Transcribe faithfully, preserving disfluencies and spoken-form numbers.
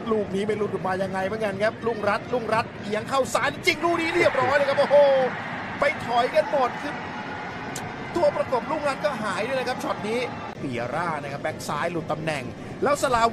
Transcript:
ลูกนี้ไม่รู้มายังไงเหมือนกันครับลุงรัตลุงรัตเอียงเข้าซ้ายจริงลูกนี้เรียบร้อยเลยครับโอ้โหไปถอยกันหมดคือตัวประกบลุงรัตก็หายด้วยนะครับช็อตนี้ปียร่านะครับแบ็กซ้ายหลุดตำแหน่งแล้วสลา